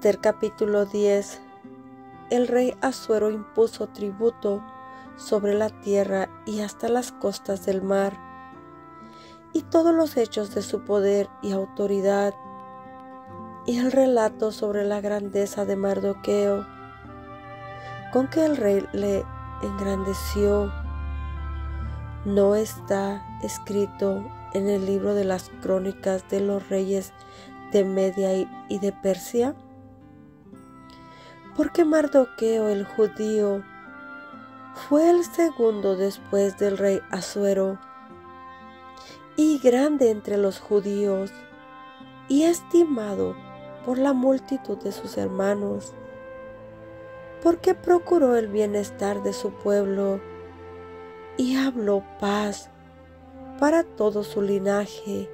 Esther capítulo 10. El rey Asuero impuso tributo sobre la tierra y hasta las costas del mar, y todos los hechos de su poder y autoridad, y el relato sobre la grandeza de Mardoqueo, con que el rey le engrandeció, ¿no está escrito en el libro de las crónicas de los reyes de Media y de Persia? Porque Mardoqueo el judío fue el segundo después del rey Asuero, y grande entre los judíos, y estimado por la multitud de sus hermanos, porque procuró el bienestar de su pueblo, y habló paz para todo su linaje,